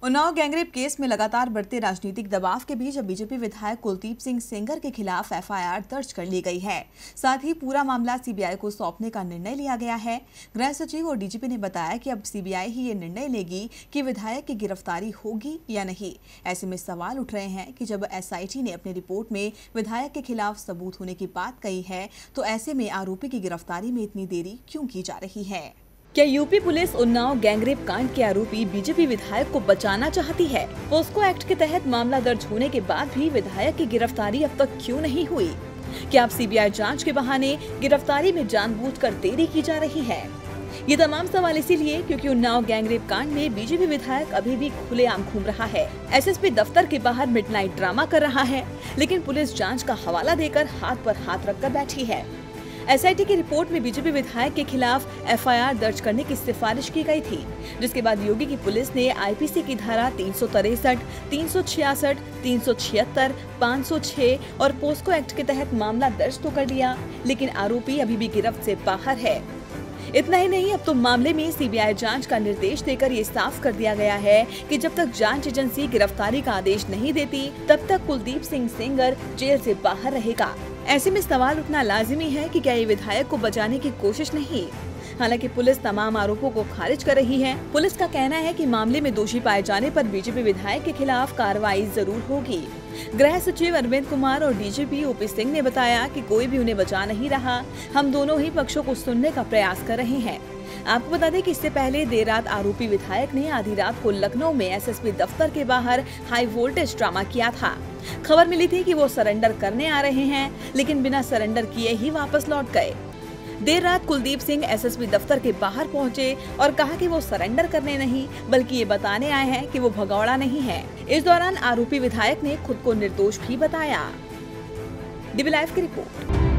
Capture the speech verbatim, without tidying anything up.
Unnao gangrape case में लगातार बढ़ते राजनीतिक दबाव के बीच अब बीजेपी विधायक कुलदीप सिंह सेंगर के खिलाफ एफ आई आर दर्ज कर ली गई है। साथ ही पूरा मामला सी बी आई को सौंपने का निर्णय लिया गया है। गृह सचिव और डी जी पी ने बताया कि अब सी बी आई ही ये निर्णय लेगी कि विधायक की गिरफ्तारी होगी या नहीं। ऐसे में सवाल उठ रहे हैं कि जब एस आई टी ने अपनी रिपोर्ट में विधायक के खिलाफ सबूत होने की बात कही है, तो ऐसे में आरोपी की गिरफ्तारी में इतनी देरी क्यों की जा रही है? क्या यूपी पुलिस उन्नाव गैंगरेप कांड के आरोपी बीजेपी विधायक को बचाना चाहती है? पोस्को एक्ट के तहत मामला दर्ज होने के बाद भी विधायक की गिरफ्तारी अब तक क्यों नहीं हुई? क्या अब सी बी आई जांच के बहाने गिरफ्तारी में जानबूझकर देरी की जा रही है? ये तमाम सवाल इसीलिए क्योंकि उन्नाव गैंगरेप कांड में बीजेपी विधायक अभी भी खुलेआम घूम रहा है। एस एस पी दफ्तर के बाहर मिडनाइट ड्रामा कर रहा है, लेकिन पुलिस जांच का हवाला देकर हाथ पर हाथ रखकर बैठी है। एस आई टी की रिपोर्ट में बीजेपी विधायक के खिलाफ एफ आई आर दर्ज करने की सिफारिश की गई थी, जिसके बाद योगी की पुलिस ने आई पी सी की धारा तीन सौ तिरसठ, तीन सौ छियासठ, तीन सौ छिहत्तर, पाँच सौ छह और पोस्को एक्ट के तहत मामला दर्ज तो कर लिया, लेकिन आरोपी अभी भी गिरफ्त से बाहर है। इतना ही नहीं, अब तो मामले में सी बी आई जांच का निर्देश देकर ये साफ कर दिया गया है कि जब तक जांच एजेंसी गिरफ्तारी का आदेश नहीं देती, तब तक कुलदीप सिंह सेंगर जेल से बाहर रहेगा। ऐसे में सवाल उठना लाजिमी है कि क्या ये विधायक को बचाने की कोशिश नहीं? हालांकि पुलिस तमाम आरोपों को खारिज कर रही है। पुलिस का कहना है कि मामले में दोषी पाए जाने पर बीजेपी विधायक के खिलाफ कार्रवाई जरूर होगी। गृह सचिव अरविंद कुमार और D G P O P Singh ने बताया कि कोई भी उन्हें बचा नहीं रहा, हम दोनों ही पक्षों को सुनने का प्रयास कर रहे हैं। आपको बता दें कि इससे पहले देर रात आरोपी विधायक ने आधी रात को लखनऊ में एस एस पी दफ्तर के बाहर हाई वोल्टेज ड्रामा किया था। खबर मिली थी कि वो सरेंडर करने आ रहे हैं, लेकिन बिना सरेंडर किए ही वापस लौट गए। देर रात Kuldeep Singh S S P दफ्तर के बाहर पहुंचे और कहा कि वो सरेंडर करने नहीं, बल्कि ये बताने आए हैं कि वो भगौड़ा नहीं है। इस दौरान आरोपी विधायक ने खुद को निर्दोष भी बताया। डी बी लाइव की रिपोर्ट।